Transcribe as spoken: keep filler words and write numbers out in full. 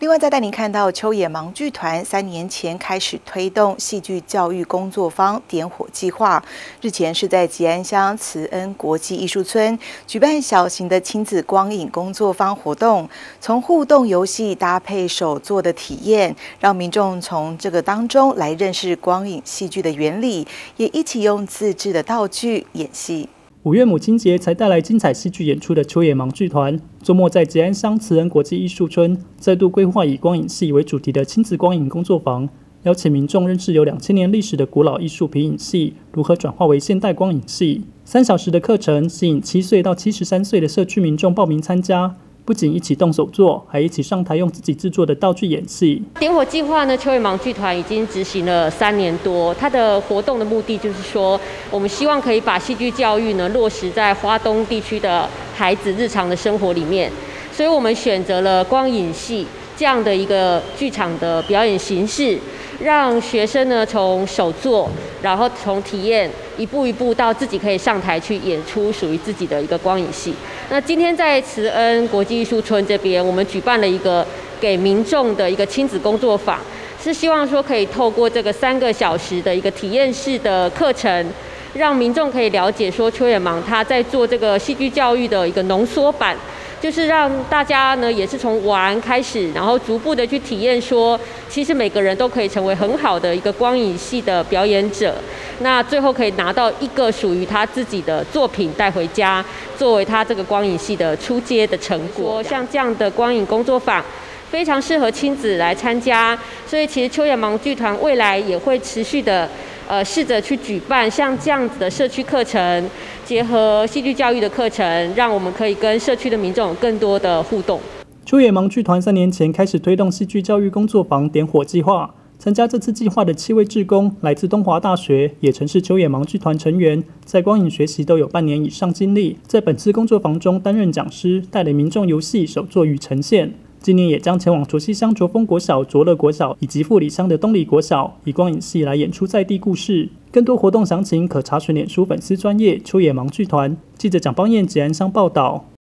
另外，再带您看到秋野芒剧团三年前开始推动戏剧教育工作坊点火计划，日前是在吉安乡慈恩国际艺术村举办小型的亲子光影工作坊活动，从互动游戏搭配手作的体验，让民众从这个当中来认识光影戏剧的原理，也一起用自制的道具演戏。 五月母亲节才带来精彩戏剧演出的秋野芒剧团，周末在吉安乡慈恩国际艺术村再度规划以光影戏为主题的亲子光影工作坊，邀请民众认识有两千年历史的古老艺术皮影戏如何转化为现代光影戏。三小时的课程吸引七岁到七十三岁的社区民众报名参加。不仅一起动手做，还一起上台用自己制作的道具演戏。 点火计划呢，秋野芒剧团已经执行了三年多。它的活动的目的就是说，我们希望可以把戏剧教育呢落实在花东地区的孩子日常的生活里面。所以我们选择了光影戏这样的一个剧场的表演形式，让学生呢从手作，然后从体验一步一步到自己可以上台去演出属于自己的一个光影戏。那今天在慈恩国际艺术村这边，我们举办了一个给民众的一个亲子工作坊，是希望说可以透过这个三个小时的一个体验式的课程，让民众可以了解说秋野芒他在做这个戏剧教育的一个浓缩版。就是让大家呢，也是从玩开始，然后逐步的去体验说，其实每个人都可以成为很好的一个光影戏的表演者。那最后可以拿到一个属于他自己的作品带回家，作为他这个光影戏的初阶的成果。像这样的光影工作坊，非常适合亲子来参加。所以其实秋野芒剧团未来也会持续的。呃，试着去举办像这样子的社区课程，结合戏剧教育的课程，让我们可以跟社区的民众有更多的互动。 秋野芒剧团三年前开始推动戏剧教育工作坊点火计划，参加这次计划的七位志工来自东华大学，也曾是秋野芒剧团成员，在光影学习都有半年以上经历，在本次工作坊中担任讲师，带领民众游戏、手作与呈现。今年也将前往卓溪乡卓峰国小、卓乐国小以及富里乡的东里国小，以光影戏来演出在地故事。更多活动详情可查询脸书粉丝专页秋野芒剧团。记者蒋邦彦吉安乡报道。